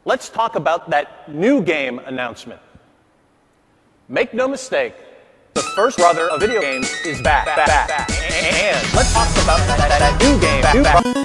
let's talk about that new game announcement. Make no mistake, the first brother of video games is back. And let's talk about that new game.